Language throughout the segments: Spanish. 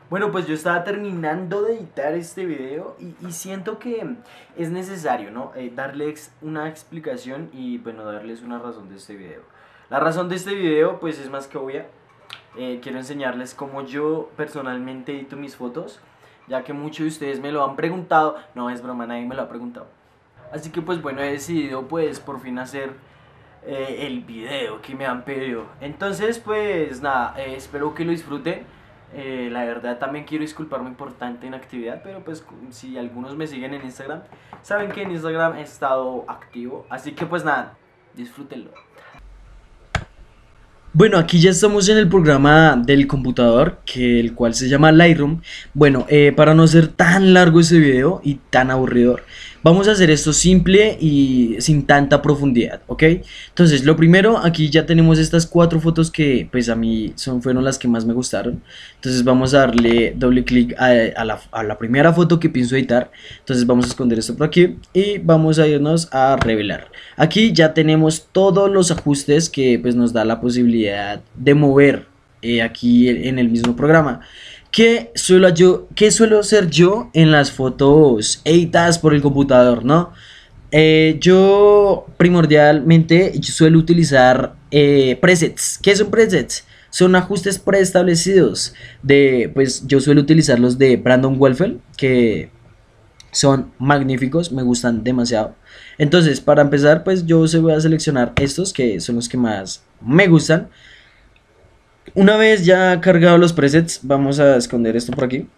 Bueno, pues yo estaba terminando de editar este video y siento que es necesario, ¿no? Darles una explicación y, bueno, darles una razón de este video. La razón de este video, pues, es más que obvia. Quiero enseñarles cómo yo personalmente edito mis fotos, ya que muchos de ustedes me lo han preguntado. No, es broma, nadie me lo ha preguntado. Así que, pues, bueno, he decidido, pues, por fin hacer el video que me han pedido. Entonces, pues, nada, espero que lo disfruten. La verdad también quiero disculparme por tanta inactividad, pero pues si algunos me siguen en Instagram, saben que en Instagram he estado activo. Así que pues nada, disfrútenlo. Bueno, aquí ya estamos en el programa del computador, el cual se llama Lightroom. Bueno, para no ser tan largo ese video y tan aburridor, vamos a hacer esto simple y sin tanta profundidad, ¿ok? Entonces, lo primero, aquí ya tenemos estas 4 fotos que pues a mí fueron las que más me gustaron. Entonces vamos a darle doble clic a la primera foto que pienso editar. Entonces vamos a esconder esto por aquí y vamos a irnos a revelar. Aquí ya tenemos todos los ajustes que pues nos da la posibilidad de mover aquí en el mismo programa. ¿Qué suelo hacer yo en las fotos editadas por el computador, no? Yo primordialmente suelo utilizar presets. ¿Qué son presets? Son ajustes preestablecidos pues yo suelo utilizar los de Brandon Wolfel, que son magníficos, me gustan demasiado. Entonces, para empezar, pues yo voy a seleccionar estos que son los que más me gustan. Una vez ya cargado los presets, vamos a esconder esto por aquí.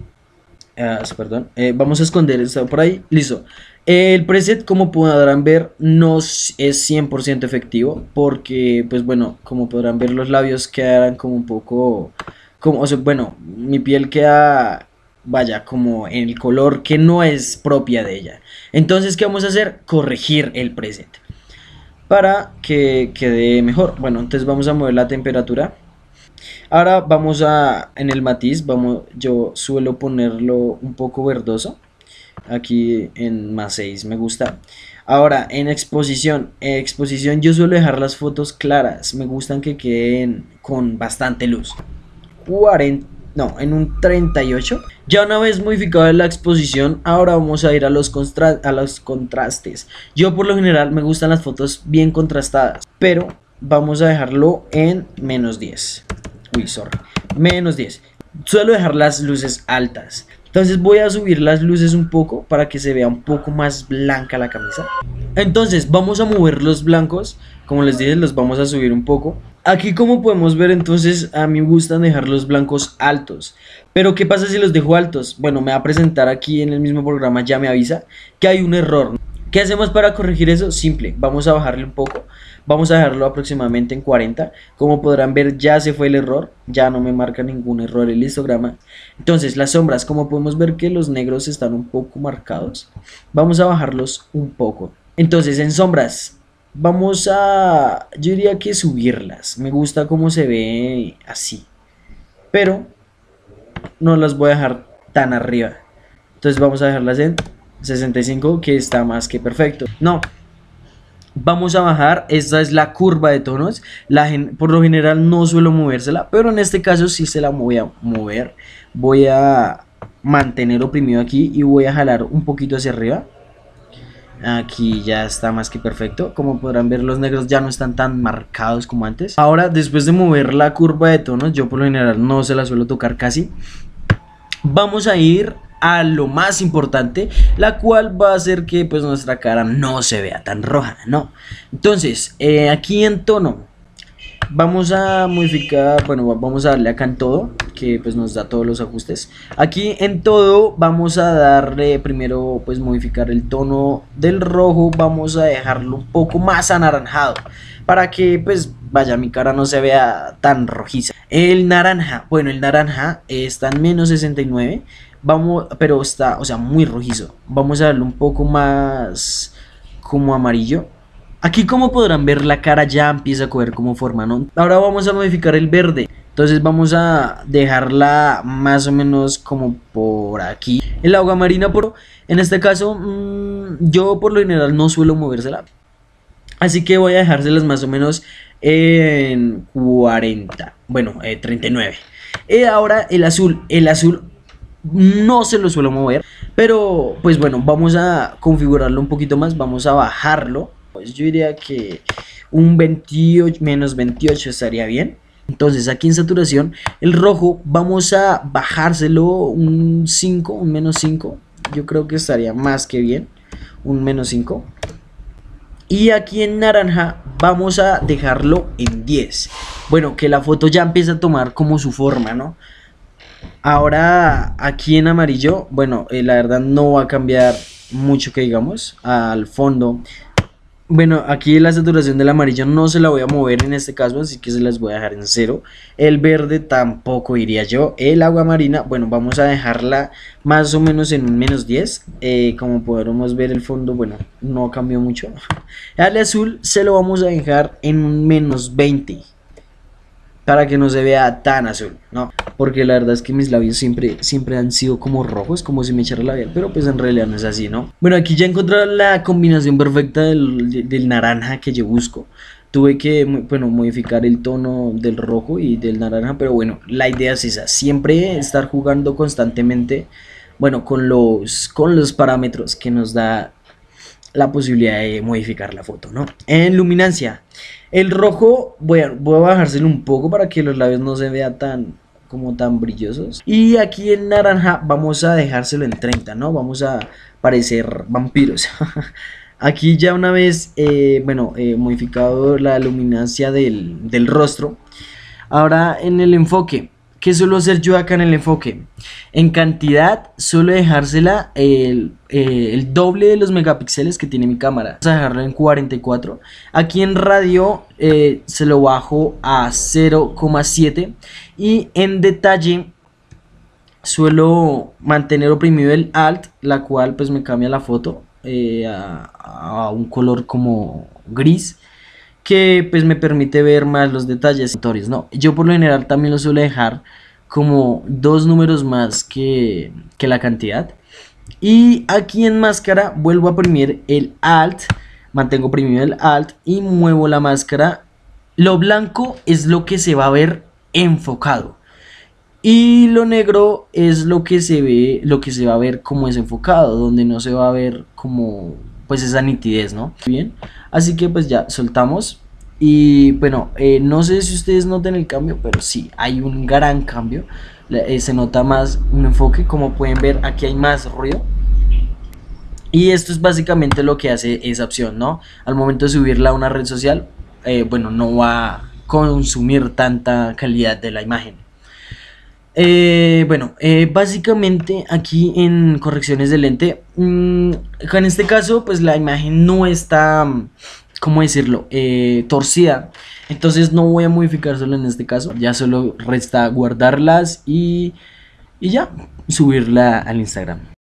Perdón, vamos a esconder esto por ahí. Listo. El preset, como podrán ver, no es 100% efectivo, porque pues bueno, como podrán ver, los labios quedan como un poco, como, o sea, bueno, mi piel queda, vaya, como en el color que no es propia de ella. Entonces, ¿qué vamos a hacer? Corregir el preset para que quede mejor. Bueno, entonces vamos a mover la temperatura. Ahora vamos en el matiz, yo suelo ponerlo un poco verdoso. Aquí en +6 me gusta. Ahora en exposición yo suelo dejar las fotos claras. Me gustan que queden con bastante luz. 40, no, en un 38. Ya una vez modificada la exposición, ahora vamos a ir a los contrastes. Yo por lo general me gustan las fotos bien contrastadas, pero vamos a dejarlo en -10. Uy, sorry, -10. Suelo dejar las luces altas. Entonces voy a subir las luces un poco para que se vea un poco más blanca la camisa. Entonces vamos a mover los blancos. Como les dije, los vamos a subir un poco. Aquí, como podemos ver, entonces a mí me gustan dejar los blancos altos. Pero ¿qué pasa si los dejo altos? Bueno, me va a presentar aquí en el mismo programa, ya me avisa que hay un error. ¿Qué hacemos para corregir eso? Simple, vamos a bajarle un poco. Vamos a dejarlo aproximadamente en 40. Como podrán ver, ya se fue el error. Ya no me marca ningún error el histograma. Entonces las sombras, como podemos ver que los negros están un poco marcados, vamos a bajarlos un poco. Entonces en sombras yo diría que subirlas. Me gusta cómo se ve así, pero no las voy a dejar tan arriba. Entonces vamos a dejarlas en 65, que está más que perfecto. No, vamos a bajar. Esta es la curva de tonos. Por lo general no suelo movérsela, pero en este caso sí se la voy a mover. Voy a mantener oprimido aquí y voy a jalar un poquito hacia arriba. Aquí ya está más que perfecto. Como podrán ver, los negros ya no están tan marcados como antes. Ahora, después de mover la curva de tonos, yo por lo general no se la suelo tocar casi, vamos a ir a lo más importante, la cual va a hacer que pues nuestra cara no se vea tan roja, ¿no? Entonces, aquí en tono vamos a modificar, bueno, vamos a darle acá en todo, que pues nos da todos los ajustes. Aquí en todo vamos a darle primero, pues modificar el tono del rojo. Vamos a dejarlo un poco más anaranjado, para que pues vaya, mi cara no se vea tan rojiza. El naranja, bueno, el naranja está en -69. Pero está, o sea, muy rojizo. Vamos a darle un poco más como amarillo. Aquí, como podrán ver, la cara ya empieza a coger como forma, ¿no? Ahora vamos a modificar el verde. Entonces vamos a dejarla más o menos como por aquí. El agua marina, en este caso, yo por lo general no suelo movérsela. Así que voy a dejárselas más o menos en 40. Bueno, 39. Ahora el azul no se lo suelo mover, pero pues bueno, vamos a configurarlo un poquito más, vamos a bajarlo. Pues yo diría que un 28, menos 28 estaría bien. Entonces aquí en saturación, el rojo vamos a bajárselo un 5, un menos 5. Yo creo que estaría más que bien, un menos 5. Y aquí en naranja vamos a dejarlo en 10. Bueno, que la foto ya empieza a tomar como su forma, ¿no? Ahora aquí en amarillo, bueno, la verdad no va a cambiar mucho que digamos al fondo. Bueno, aquí la saturación del amarillo no se la voy a mover en este caso, así que se las voy a dejar en cero. El verde tampoco iría yo. El agua marina, bueno, vamos a dejarla más o menos en un menos 10. Como podremos ver el fondo, bueno, no cambió mucho. Al azul se lo vamos a dejar en un menos 20 para que no se vea tan azul, ¿no? Porque la verdad es que mis labios siempre han sido como rojos, como si me echara labial, pero pues en realidad no es así, ¿no? Bueno, aquí ya encontré la combinación perfecta del naranja que yo busco. Tuve que, bueno, modificar el tono del rojo y del naranja, pero bueno, la idea es esa, siempre estar jugando constantemente, bueno, con los parámetros que nos da la posibilidad de modificar la foto, ¿no? En luminancia, el rojo voy a bajárselo un poco para que los labios no se vean tan brillosos. Y aquí en naranja vamos a dejárselo en 30, ¿no? Vamos a parecer vampiros. Aquí ya una vez, modificado la luminancia del rostro. Ahora en el enfoque, ¿qué suelo hacer yo acá en el enfoque? En cantidad suelo dejársela el doble de los megapíxeles que tiene mi cámara. Vamos a dejarlo en 44. Aquí en radio se lo bajo a 0,7. Y en detalle suelo mantener oprimido el Alt, la cual pues me cambia la foto a un color como gris, que pues me permite ver más los detalles, ¿no? Yo por lo general también lo suelo dejar como dos números más que la cantidad. Y aquí en máscara vuelvo a oprimir el Alt, mantengo oprimido el Alt y muevo la máscara. Lo blanco es lo que se va a ver enfocado. Y lo negro es lo que se va a ver como desenfocado, donde no se va a ver como pues esa nitidez, ¿no? Bien, así que pues ya soltamos. Y bueno, no sé si ustedes noten el cambio, pero sí, hay un gran cambio. Se nota más un enfoque, como pueden ver aquí hay más ruido. Y esto es básicamente lo que hace esa opción, ¿no? Al momento de subirla a una red social, bueno, no va a consumir tanta calidad de la imagen. Básicamente aquí en correcciones de lente, en este caso pues la imagen no está, ¿cómo decirlo? Torcida, entonces no voy a modificar solo en este caso, ya solo resta guardarlas y ya, subirla al Instagram.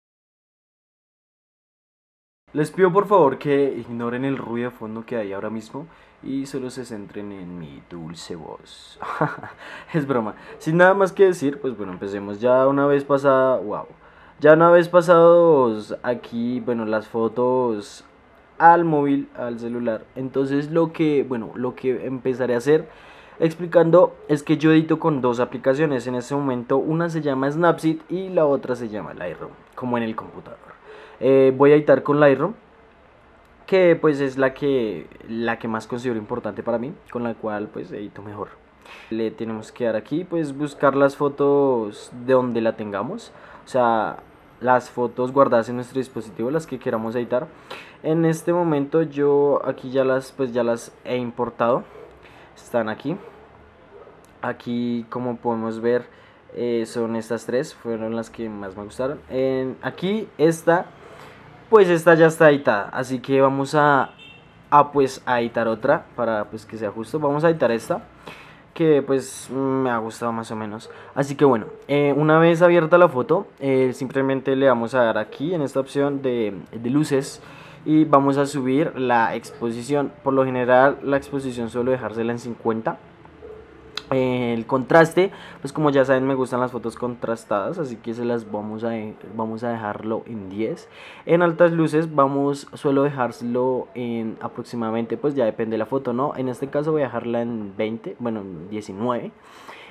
Les pido por favor que ignoren el ruido de fondo que hay ahora mismo y solo se centren en mi dulce voz. Es broma. Sin nada más que decir, pues bueno, empecemos. Ya una vez pasada, wow. Ya una vez pasados aquí, bueno, las fotos al móvil, al celular. Entonces lo que empezaré a hacer explicando es que yo edito con dos aplicaciones en este momento. Una se llama Snapseed y la otra se llama Lightroom, como en el computador. Voy a editar con Lightroom, que pues es la que más considero importante para mí, con la cual pues edito mejor. Le tenemos que dar aquí, pues buscar las fotos de donde la tengamos, o sea, las fotos guardadas en nuestro dispositivo, las que queramos editar. En este momento yo aquí ya las he importado, están aquí. Aquí como podemos ver son estas tres, fueron las que más me gustaron. Aquí pues esta ya está editada, así que vamos a editar otra para pues que sea justo. Vamos a editar esta, que pues me ha gustado más o menos. Así que bueno, una vez abierta la foto, simplemente le vamos a dar aquí en esta opción de luces y vamos a subir la exposición. Por lo general la exposición suelo dejársela en 50. El contraste, pues como ya saben me gustan las fotos contrastadas, así que se las vamos a dejarlo en 10. En altas luces suelo dejárselo en aproximadamente, pues ya depende de la foto, ¿no? En este caso voy a dejarla en 20, bueno, en 19.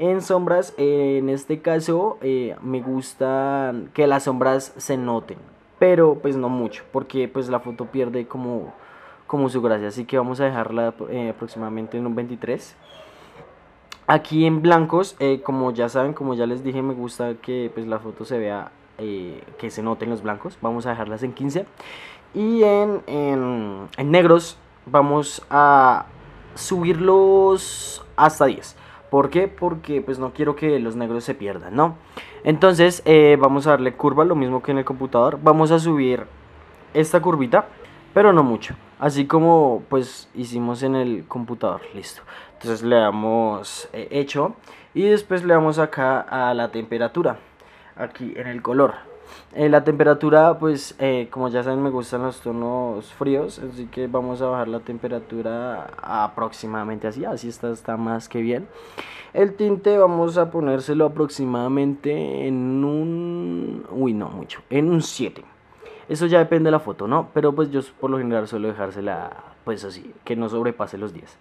En sombras, en este caso, me gusta que las sombras se noten, pero pues no mucho, porque pues la foto pierde como su gracia, así que vamos a dejarla aproximadamente en un 23. Aquí en blancos, como ya saben, como ya les dije, me gusta que pues la foto se vea, que se noten los blancos. Vamos a dejarlas en 15. Y en negros vamos a subirlos hasta 10. ¿Por qué? Porque pues no quiero que los negros se pierdan, ¿no? Entonces vamos a darle curva, lo mismo que en el computador. Vamos a subir esta curvita, pero no mucho, así como pues hicimos en el computador. Listo, entonces le damos hecho, y después le damos acá a la temperatura, aquí en el color. La temperatura, pues como ya saben, me gustan los tonos fríos, así que vamos a bajar la temperatura aproximadamente así, así está más que bien. El tinte vamos a ponérselo aproximadamente en un... uy, no mucho, en un 7. Eso ya depende de la foto, ¿no? Pero pues yo por lo general suelo dejársela pues así, que no sobrepase los 10.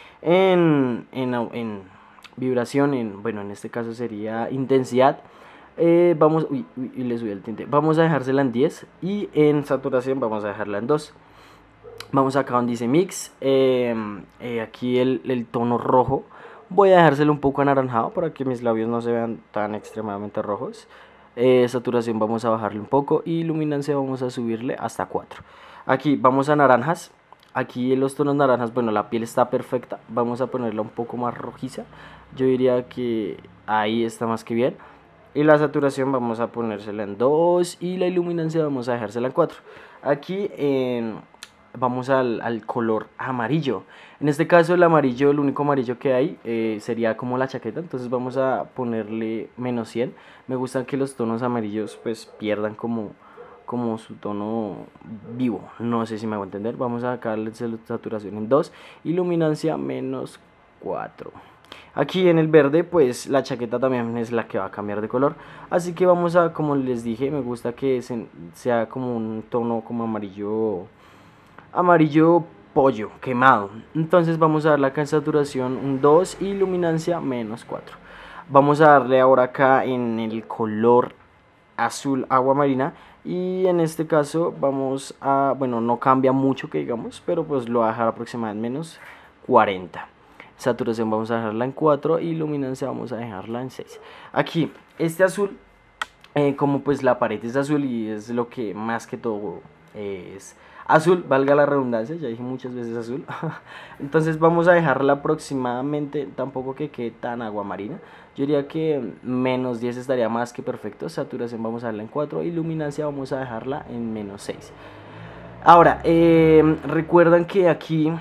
En vibración, bueno, en este caso sería intensidad. Vamos, uy, le subí el tinte. Vamos a dejársela en 10. Y en saturación vamos a dejarla en 2. Vamos acá donde dice mix. Aquí el tono rojo. Voy a dejárselo un poco anaranjado para que mis labios no se vean tan extremadamente rojos. Saturación vamos a bajarle un poco y luminancia vamos a subirle hasta 4. Aquí vamos a naranjas. Aquí en los tonos naranjas, bueno, la piel está perfecta. Vamos a ponerla un poco más rojiza. Yo diría que ahí está más que bien. Y la saturación vamos a ponérsela en 2 y la iluminancia vamos a dejársela en 4. Aquí vamos al color amarillo. En este caso el amarillo, el único amarillo que hay sería como la chaqueta. Entonces vamos a ponerle menos 100. Me gustan que los tonos amarillos pues pierdan como su tono vivo. No sé si me hago entender. Vamos a darle saturación en 2 y luminancia menos 4. Aquí en el verde pues la chaqueta también es la que va a cambiar de color, así que vamos a, como les dije, me gusta que sea como un tono como amarillo pollo quemado. Entonces vamos a darle acá en saturación un 2 y luminancia menos 4. Vamos a darle ahora acá en el color azul agua marina, y en este caso vamos a, bueno, no cambia mucho que digamos, pero pues lo voy a dejar aproximadamente en menos 40. Saturación vamos a dejarla en 4 y luminancia vamos a dejarla en 6. Aquí, este azul, como pues la pared es azul y es lo que más que todo es azul, valga la redundancia, ya dije muchas veces azul. Entonces vamos a dejarla aproximadamente, tampoco que quede tan agua marina. Yo diría que menos 10 estaría más que perfecto. Saturación vamos a dejarla en 4 y luminancia vamos a dejarla en menos 6. Ahora, recuerdan que aquí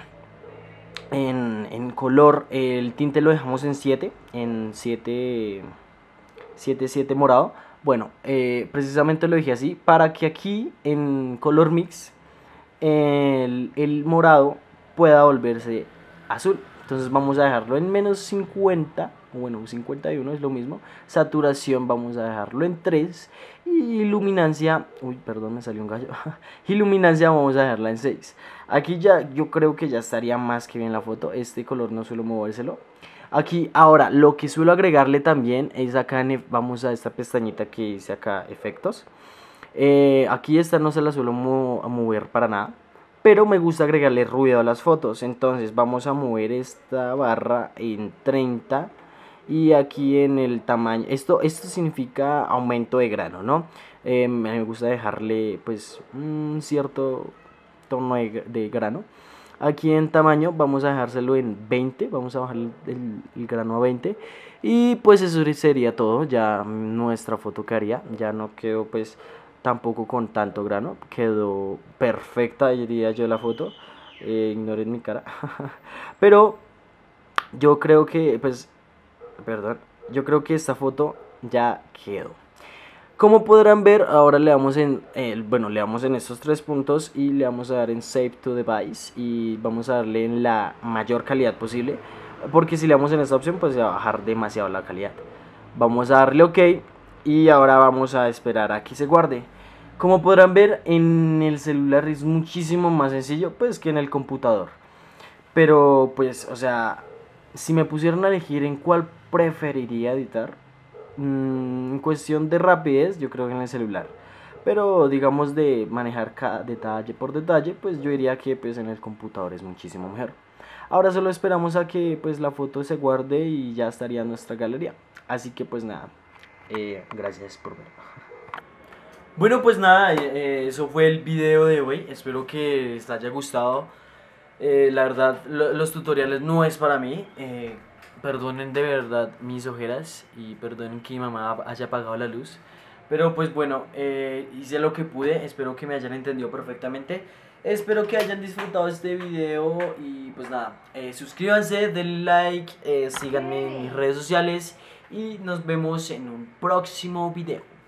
en color el tinte lo dejamos en 7, en 7 morado. Bueno, precisamente lo dije así para que aquí en color mix el morado pueda volverse azul. Entonces vamos a dejarlo en menos 50, bueno, 51 es lo mismo. Saturación vamos a dejarlo en 3 y iluminancia, uy, perdón, me salió un gallo. Iluminancia vamos a dejarla en 6. Aquí ya yo creo que ya estaría más que bien la foto. Este color no suelo movérselo. Aquí ahora lo que suelo agregarle también es acá vamos a esta pestañita que dice acá efectos. Aquí esta no se la suelo mover para nada, pero me gusta agregarle ruido a las fotos. Entonces vamos a mover esta barra en 30 y aquí en el tamaño, esto significa aumento de grano, ¿no? Me gusta dejarle pues un cierto tono de grano. Aquí en tamaño vamos a dejárselo en 20, vamos a bajar el grano a 20. Y pues eso sería todo, ya nuestra foto quedaría, ya no quedó pues tampoco con tanto grano, quedó perfecta diría yo la foto. Ignoren mi cara. Pero yo creo que pues, perdón, yo creo que esta foto ya quedó. Como podrán ver, ahora le damos le damos en estos 3 puntos y le vamos a dar en Save to Device y vamos a darle en la mayor calidad posible, porque si le damos en esta opción pues se va a bajar demasiado la calidad. Vamos a darle OK y ahora vamos a esperar a que se guarde. Como podrán ver, en el celular es muchísimo más sencillo pues que en el computador, pero pues, o sea, si me pusieran a elegir en cuál preferiría editar, en cuestión de rapidez, yo creo que en el celular. Pero digamos de manejar cada detalle por detalle, pues yo diría que pues en el computador es muchísimo mejor. Ahora solo esperamos a que pues la foto se guarde y ya estaría en nuestra galería. Así que pues nada, gracias por ver. Bueno, pues nada, eso fue el video de hoy. Espero que les haya gustado. La verdad, los tutoriales no es para mí. Perdonen de verdad mis ojeras y perdonen que mi mamá haya apagado la luz. Pero pues bueno, hice lo que pude. Espero que me hayan entendido perfectamente. Espero que hayan disfrutado este video. Y pues nada, suscríbanse, denle like, síganme en mis redes sociales. Y nos vemos en un próximo video.